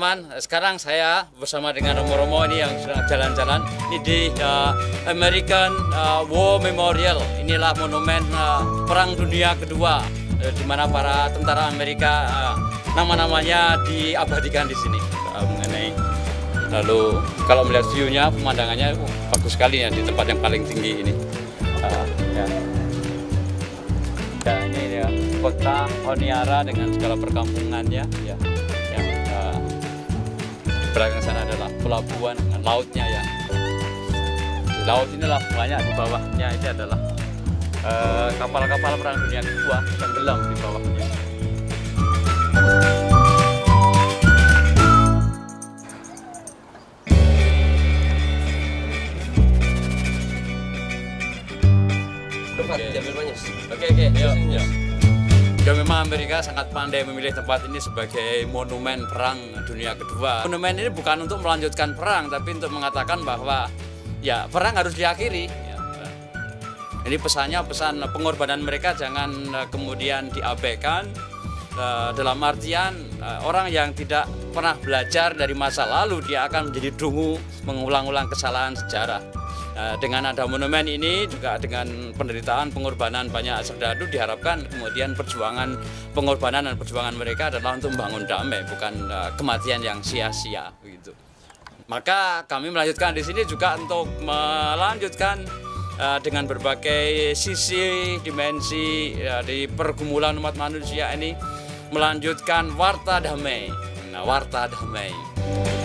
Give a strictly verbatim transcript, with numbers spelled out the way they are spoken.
teman-teman, sekarang saya bersama dengan Romo-Romo ini yang sedang jalan-jalan ini di uh, American uh, War Memorial. Inilah monumen uh, Perang Dunia Kedua, uh, di mana para tentara Amerika uh, nama-namanya diabadikan di sini. Uh, mengenai lalu kalau melihat view-nya, pemandangannya uh, bagus sekali ya di tempat yang paling tinggi ini. Uh, ya. Ya, ini ya kota Honiara dengan segala perkampungannya ya. Belakang sana adalah pelabuhan dengan lautnya ya. Di laut inilah banyak, di bawahnya ini adalah kapal-kapal uh, perang dunia kedua tenggelam di bawahnya. Oke oke, yuk yuk. Ya memang Amerika sangat pandai memilih tempat ini sebagai monumen perang dunia kedua. Monumen ini bukan untuk melanjutkan perang, tapi untuk mengatakan bahwa ya perang harus diakhiri. Ya. Ini pesannya pesan pengorbanan mereka jangan kemudian diabaikan. Uh, dalam artian uh, orang yang tidak pernah belajar dari masa lalu dia akan menjadi dungu mengulang-ulang kesalahan sejarah. Dengan ada monumen ini juga dengan penderitaan pengorbanan banyak serdadu diharapkan kemudian perjuangan pengorbanan dan perjuangan mereka adalah untuk membangun damai, bukan uh, kematian yang sia-sia begitu. Maka kami melanjutkan di sini juga untuk melanjutkan uh, dengan berbagai sisi dimensi uh, di pergumulan umat manusia ini melanjutkan warta damai. Nah, warta damai.